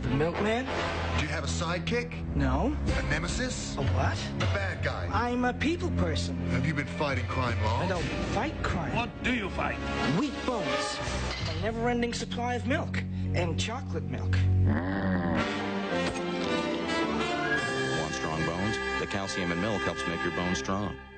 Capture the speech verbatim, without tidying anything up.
The milkman? Do you have a sidekick? No. A nemesis? A what? A bad guy? I'm a people person. Have you been fighting crime long? I don't fight crime. What do you fight? Wheat bones. A never-ending supply of milk. And chocolate milk. Want strong bones? The calcium in milk helps make your bones strong.